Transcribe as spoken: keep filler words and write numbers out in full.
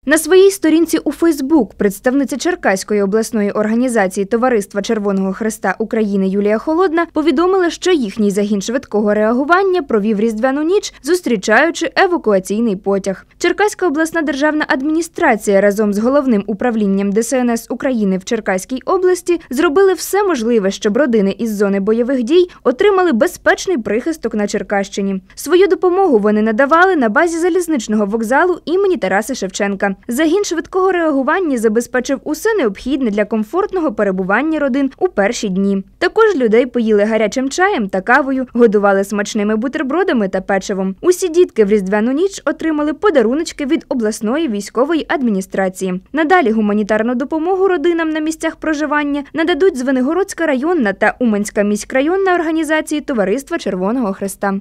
На своїй сторінці у Фейсбук представниця Черкаської обласної організації Товариства Червоного Хреста України Юлія Холодна повідомила, що їхній загін швидкого реагування провів Різдвяну ніч, зустрічаючи евакуаційний потяг. Черкаська обласна державна адміністрація разом з головним управлінням Де Се Ен Ес України в Черкаській області зробили все можливе, щоб родини із зони бойових дій отримали безпечний прихисток на Черкащині. Свою допомогу вони надавали на базі залізничного вокзалу імені Тараса Шевченка. Загін швидкого реагування забезпечив усе необхідне для комфортного перебування родин у перші дні. Також людей поїли гарячим чаєм та кавою, годували смачними бутербродами та печивом. Усі дітки в Різдвяну ніч отримали подаруночки від обласної військової адміністрації. Надалі гуманітарну допомогу родинам на місцях проживання нададуть Звенигородська районна та Уманська міськрайонна організації Товариства Червоного Хреста.